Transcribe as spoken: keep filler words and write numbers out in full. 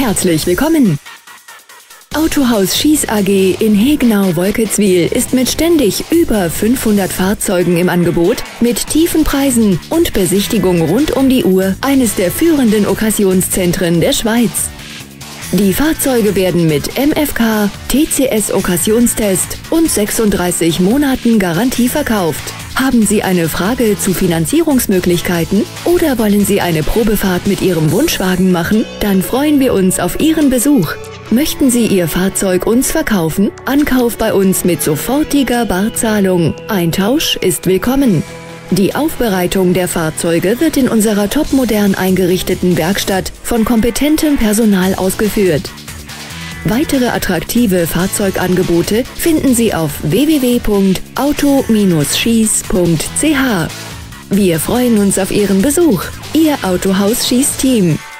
Herzlich willkommen! Autohaus Schieß A G in Hegnau-Wolketzwil ist mit ständig über fünfhundert Fahrzeugen im Angebot, mit tiefen Preisen und Besichtigung rund um die Uhr eines der führenden Okkasionszentren der Schweiz. Die Fahrzeuge werden mit M F K, T C S-Okkasionstest und sechsunddreißig Monaten Garantie verkauft. Haben Sie eine Frage zu Finanzierungsmöglichkeiten oder wollen Sie eine Probefahrt mit Ihrem Wunschwagen machen? Dann freuen wir uns auf Ihren Besuch. Möchten Sie Ihr Fahrzeug uns verkaufen? Ankauf bei uns mit sofortiger Barzahlung. Ein Tausch ist willkommen. Die Aufbereitung der Fahrzeuge wird in unserer topmodern eingerichteten Werkstatt von kompetentem Personal ausgeführt. Weitere attraktive Fahrzeugangebote finden Sie auf w w w punkt auto Bindestrich schieß punkt c h. Wir freuen uns auf Ihren Besuch. Ihr Autohaus Schieß Team.